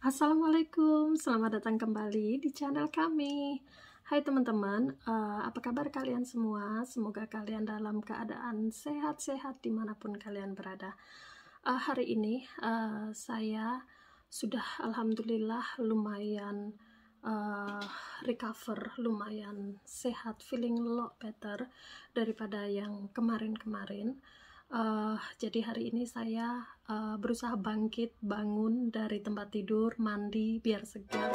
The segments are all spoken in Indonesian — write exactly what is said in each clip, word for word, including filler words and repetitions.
Assalamualaikum, selamat datang kembali di channel kami. Hai teman-teman, uh, apa kabar kalian semua? Semoga kalian dalam keadaan sehat-sehat dimanapun kalian berada. Uh, hari ini uh, saya sudah alhamdulillah lumayan uh, recover, lumayan sehat, feeling a lot better daripada yang kemarin-kemarin. Uh, jadi hari ini saya uh, berusaha bangkit, bangun dari tempat tidur, mandi biar segar.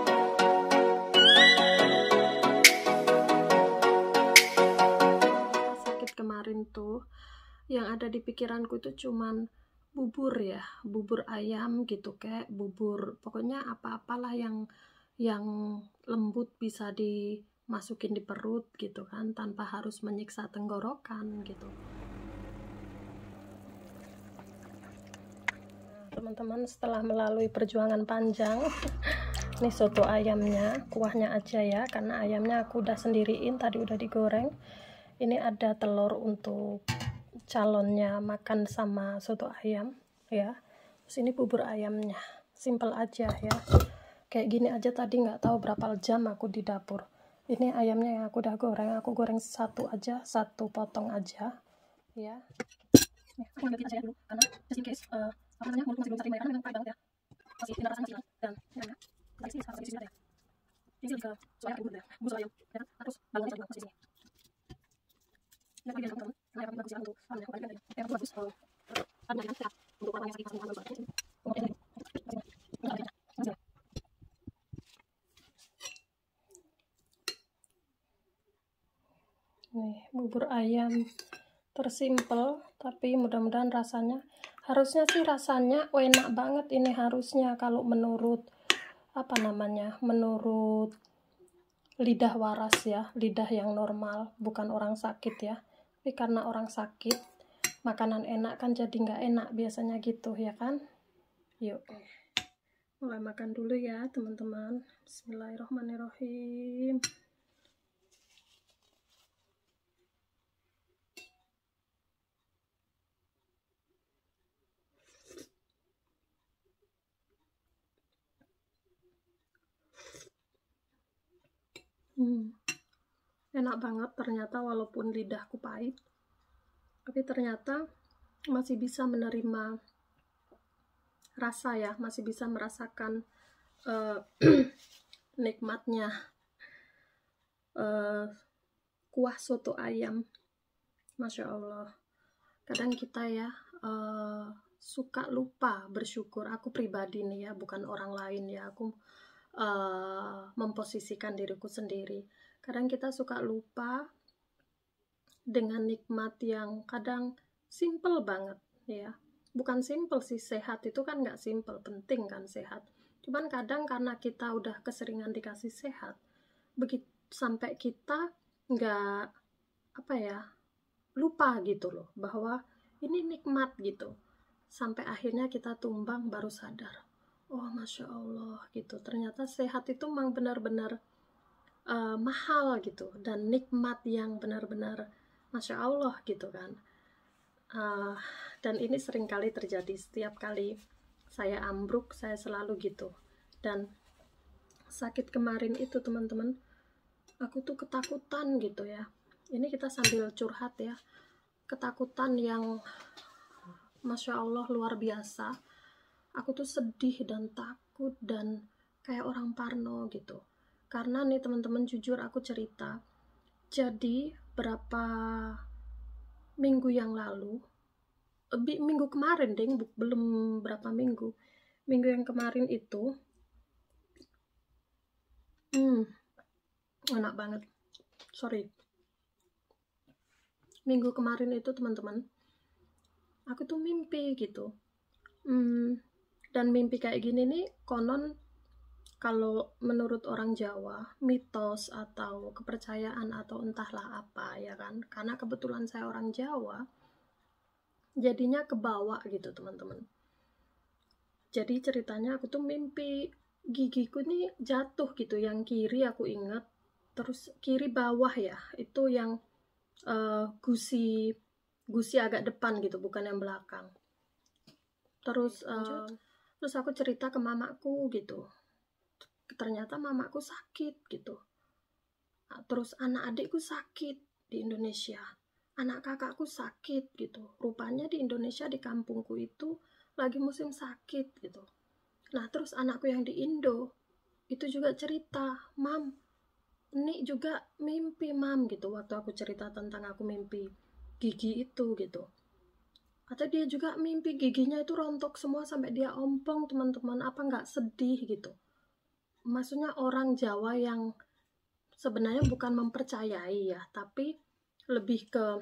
Sakit kemarin tuh, yang ada di pikiranku itu cuman bubur ya, bubur ayam gitu, kayak bubur, pokoknya apa-apalah yang yang lembut bisa dimasukin di perut gitu kan, tanpa harus menyiksa tenggorokan gitu. Teman-teman, setelah melalui perjuangan panjang, ini soto ayamnya, kuahnya aja ya, karena ayamnya aku udah sendiriin, tadi udah digoreng. Ini ada telur untuk calonnya makan sama soto ayam ya. Terus ini bubur ayamnya, simple aja ya. Kayak gini aja tadi nggak tahu berapa jam aku di dapur. Ini ayamnya yang aku udah goreng, aku goreng satu aja, satu potong aja ya. Nih, aku ambil aja dulu karena just in case uh, apa namanya mulutku masih belum bisa terima, karena memang pahit banget ya, masih tidak rasanya masih hilang. Dan ini ya lagi sini harus isi ya, isi ke soalnya kayak bubur ya, bubur ayam ya kan, terus balonnya juga masih sini. Ini aku biasa teman-teman, karena yang bagus ya untuk apa namanya, kebalikan tadi yang bagus uh, ada yang sehat untuk orang yang sakit masih bagus ini kemudian ini nih bubur ayam tersimpel, tapi mudah-mudahan rasanya, harusnya sih rasanya oh, enak banget ini harusnya kalau menurut apa namanya, menurut lidah waras ya, lidah yang normal, bukan orang sakit ya. Tapi karena orang sakit, makanan enak kan jadi nggak enak biasanya gitu ya kan. Yuk mulai makan dulu ya teman-teman. Bismillahirrahmanirrahim. Hmm, enak banget ternyata, walaupun lidahku pahit, tapi ternyata masih bisa menerima rasa ya, masih bisa merasakan uh, nikmatnya uh, kuah soto ayam. Masya Allah, kadang kita ya uh, suka lupa bersyukur. Aku pribadi nih ya, bukan orang lain ya, aku Uh, memposisikan diriku sendiri. Kadang kita suka lupa dengan nikmat yang kadang simple banget ya. Bukan simple sih, sehat itu kan nggak simple, penting kan sehat. Cuman kadang karena kita udah keseringan dikasih sehat, begitu sampai kita nggak apa ya, lupa gitu loh bahwa ini nikmat gitu. Sampai akhirnya kita tumbang baru sadar, oh Masya Allah gitu, ternyata sehat itu memang benar-benar uh, mahal gitu, dan nikmat yang benar-benar Masya Allah gitu kan. uh, dan ini sering kali terjadi, setiap kali saya ambruk saya selalu gitu. Dan sakit kemarin itu teman-teman, aku tuh ketakutan gitu ya, ini kita sambil curhat ya, ketakutan yang Masya Allah luar biasa. Aku tuh sedih dan takut dan kayak orang parno gitu. Karena nih teman-teman, jujur aku cerita. Jadi berapa minggu yang lalu, minggu kemarin deh, belum berapa minggu. Minggu yang kemarin itu, hmm, enak banget. Sorry. Minggu kemarin itu teman-teman, aku tuh mimpi gitu. Hmm, dan mimpi kayak gini nih konon, kalau menurut orang Jawa, mitos atau kepercayaan atau entahlah apa ya kan, karena kebetulan saya orang Jawa, jadinya kebawa gitu teman-teman. Jadi ceritanya aku tuh mimpi gigiku nih jatuh gitu, yang kiri aku ingat, terus kiri bawah ya, itu yang uh, gusi gusi agak depan gitu, bukan yang belakang. Terus uh, Terus aku cerita ke mamaku gitu, ternyata mamaku sakit gitu. Terus anak adikku sakit di Indonesia, anak kakakku sakit gitu. Rupanya di Indonesia, di kampungku itu lagi musim sakit gitu. Nah terus anakku yang di Indo itu juga cerita, mam, ini juga mimpi mam gitu, waktu aku cerita tentang aku mimpi gigi itu gitu. Atau dia juga mimpi giginya itu rontok semua sampai dia ompong, teman-teman. Apa nggak sedih gitu? Maksudnya orang Jawa yang sebenarnya bukan mempercayai ya, tapi lebih ke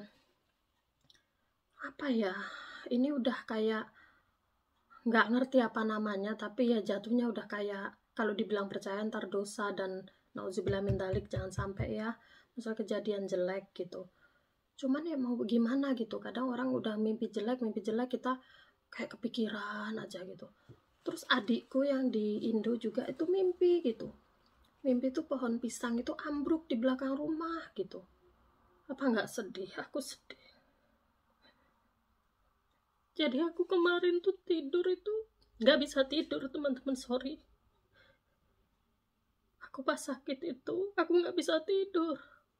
apa ya, ini udah kayak nggak ngerti apa namanya, tapi ya jatuhnya udah kayak kalau dibilang percaya ntar dosa dan nauzubillah min dzalik, jangan sampai ya misal kejadian jelek gitu. Cuman ya mau gimana gitu, kadang orang udah mimpi jelek mimpi jelek kita kayak kepikiran aja gitu. Terus adikku yang di Indo juga itu mimpi gitu, mimpi itu pohon pisang itu ambruk di belakang rumah gitu. Apa nggak sedih? Aku sedih. Jadi aku kemarin tuh tidur itu nggak bisa tidur, teman-teman, sorry. Aku pas sakit itu aku nggak bisa tidur.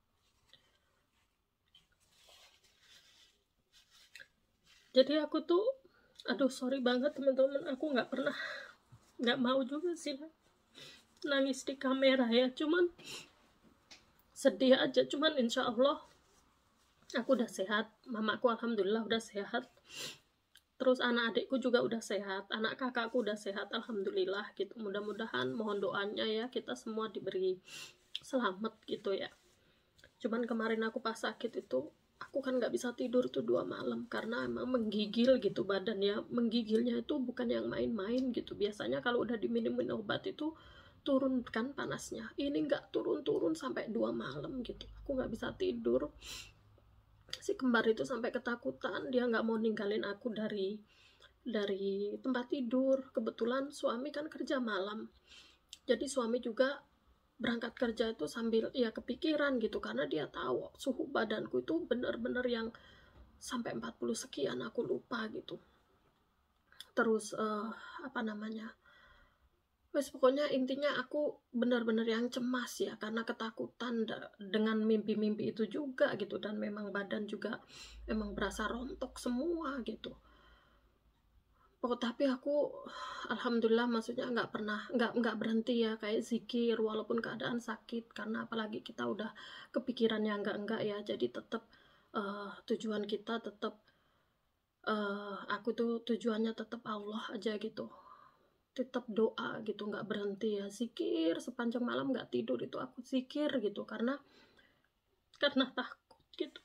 Jadi aku tuh, aduh sorry banget teman-teman, aku nggak pernah, nggak mau juga sih nangis di kamera ya, cuman sedih aja. Cuman insya Allah aku udah sehat, mamaku alhamdulillah udah sehat, terus anak adikku juga udah sehat, anak kakakku udah sehat alhamdulillah gitu. Mudah-mudahan, mohon doanya ya, kita semua diberi selamat gitu ya. Cuman kemarin aku pas sakit itu aku kan nggak bisa tidur tuh dua malam karena emang menggigil gitu badannya. Menggigilnya itu bukan yang main-main gitu. Biasanya kalau udah diminumin obat itu turun kan panasnya, ini nggak turun-turun sampai dua malam gitu. Aku nggak bisa tidur. Si kembar itu sampai ketakutan, dia nggak mau ninggalin aku dari dari tempat tidur. Kebetulan suami kan kerja malam, jadi suami juga berangkat kerja itu sambil ya kepikiran gitu, karena dia tahu suhu badanku itu bener-bener yang sampai empat puluh sekian, aku lupa gitu. Terus uh, apa namanya, wes pokoknya intinya aku bener-bener yang cemas ya, karena ketakutan dengan mimpi-mimpi itu juga gitu. Dan memang badan juga emang berasa rontok semua gitu. Oh, tapi aku alhamdulillah maksudnya nggak pernah nggak nggak berhenti ya kayak zikir walaupun keadaan sakit, karena apalagi kita udah kepikiran yang enggak enggak ya. Jadi tetap uh, tujuan kita tetap uh, aku tuh tujuannya tetap Allah aja gitu, tetap doa gitu, nggak berhenti ya, zikir sepanjang malam, nggak tidur itu aku zikir gitu, karena karena takut gitu.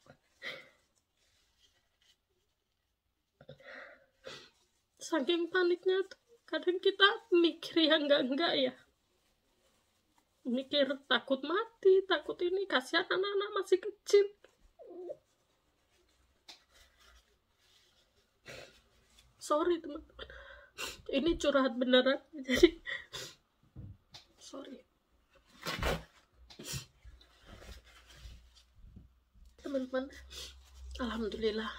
Saking paniknya tuh kadang kita mikir yang enggak-enggak ya, mikir takut mati, takut ini, kasihan anak-anak masih kecil. Sorry teman-teman, ini curhat beneran, jadi sorry teman-teman. Alhamdulillah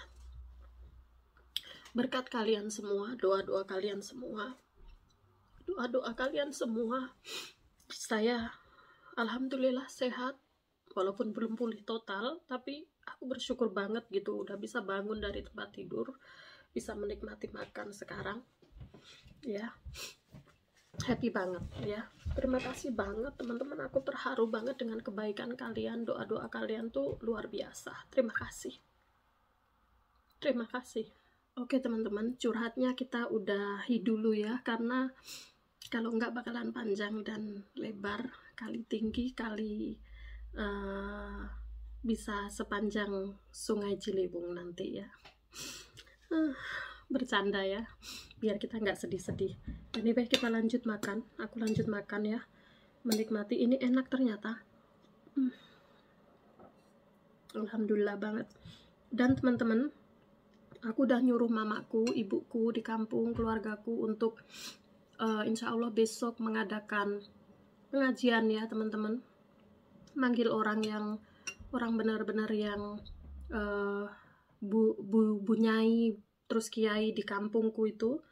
berkat kalian semua, doa-doa kalian semua, doa-doa kalian semua, saya alhamdulillah sehat. Walaupun belum pulih total, tapi aku bersyukur banget gitu udah bisa bangun dari tempat tidur, bisa menikmati makan sekarang ya. Happy banget ya. Terima kasih banget teman-teman, aku terharu banget dengan kebaikan kalian, doa-doa kalian tuh luar biasa. Terima kasih, terima kasih. Oke teman-teman, curhatnya kita udahi dulu ya, karena kalau nggak bakalan panjang dan lebar, kali tinggi, kali uh, bisa sepanjang Sungai Ciliwung nanti ya. Uh, bercanda ya, biar kita nggak sedih-sedih. Ini baik, kita lanjut makan, aku lanjut makan ya, menikmati ini enak ternyata. Hmm. Alhamdulillah banget. Dan teman-teman, aku udah nyuruh mamaku, ibuku di kampung, keluargaku untuk uh, insya Allah besok mengadakan pengajian ya teman-teman. Manggil orang yang orang benar-benar yang uh, bu, bu, bu nyai terus kiai di kampungku itu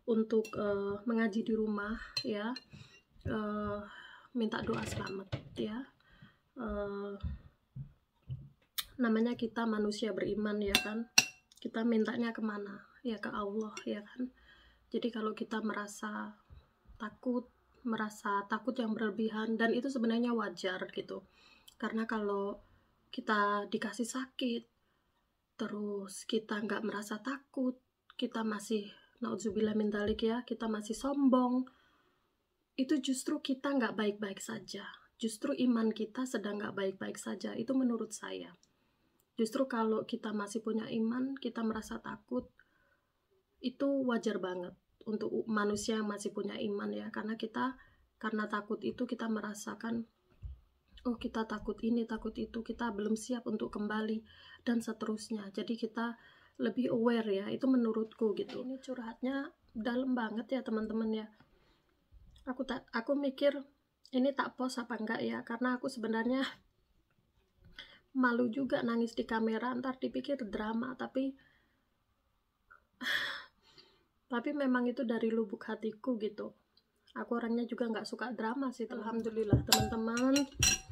untuk uh, mengaji di rumah ya, uh, minta doa selamat ya. Uh, namanya kita manusia beriman ya kan, kita mintanya kemana ya, ke Allah ya kan. Jadi kalau kita merasa takut, merasa takut yang berlebihan, dan itu sebenarnya wajar gitu, karena kalau kita dikasih sakit terus kita nggak merasa takut, kita masih naudzubillah min dzalik ya, kita masih sombong, itu justru kita nggak baik-baik saja, justru iman kita sedang nggak baik-baik saja, itu menurut saya. Justru kalau kita masih punya iman, kita merasa takut, itu wajar banget untuk manusia yang masih punya iman ya, karena kita karena takut itu kita merasakan, oh kita takut ini, takut itu, kita belum siap untuk kembali dan seterusnya. Jadi kita lebih aware ya, itu menurutku gitu. Ini curhatnya dalam banget ya teman-teman ya. Aku tak aku mikir ini tak post apa enggak ya, karena aku sebenarnya malu juga nangis di kamera, ntar dipikir drama, tapi tapi memang itu dari lubuk hatiku gitu. Aku orangnya juga nggak suka drama sih. Alhamdulillah teman-teman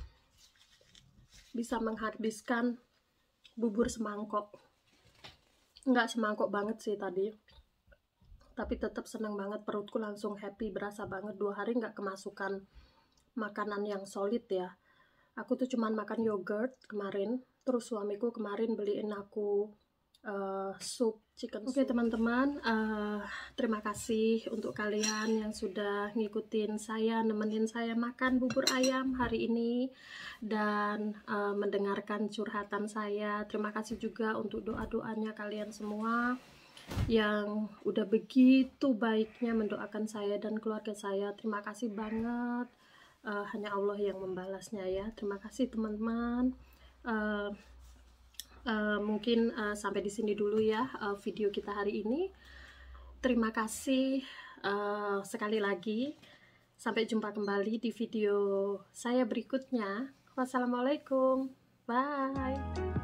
bisa menghabiskan bubur semangkok, nggak semangkok banget sih tadi, tapi tetap senang banget, perutku langsung happy, berasa banget dua hari nggak kemasukan makanan yang solid ya. Aku tuh cuman makan yogurt kemarin, terus suamiku kemarin beliin aku uh, sup chicken. Oke okay, teman-teman, uh, terima kasih untuk kalian yang sudah ngikutin saya, nemenin saya makan bubur ayam hari ini, dan uh, mendengarkan curhatan saya. Terima kasih juga untuk doa-doanya kalian semua yang udah begitu baiknya mendoakan saya dan keluarga saya. Terima kasih banget. Uh, hanya Allah yang membalasnya ya. Terima kasih teman-teman. Uh, uh, mungkin uh, sampai di sini dulu ya uh, video kita hari ini. Terima kasih uh, sekali lagi. Sampai jumpa kembali di video saya berikutnya. Wassalamualaikum. Bye.